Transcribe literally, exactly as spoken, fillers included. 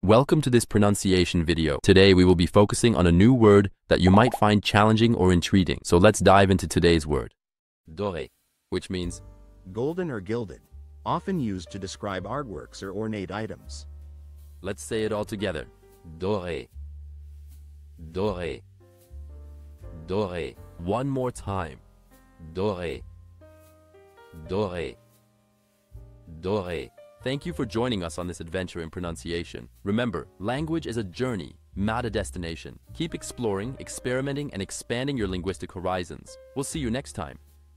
Welcome to this pronunciation video. Today we will be focusing on a new word that you might find challenging or intriguing. So let's dive into today's word. Doré, which means golden or gilded, often used to describe artworks or ornate items. Let's say it all together. Doré. Doré. Doré. One more time. Doré. Doré. Doré. Thank you for joining us on this adventure in pronunciation. Remember, language is a journey, not a destination. Keep exploring, experimenting, and expanding your linguistic horizons. We'll see you next time.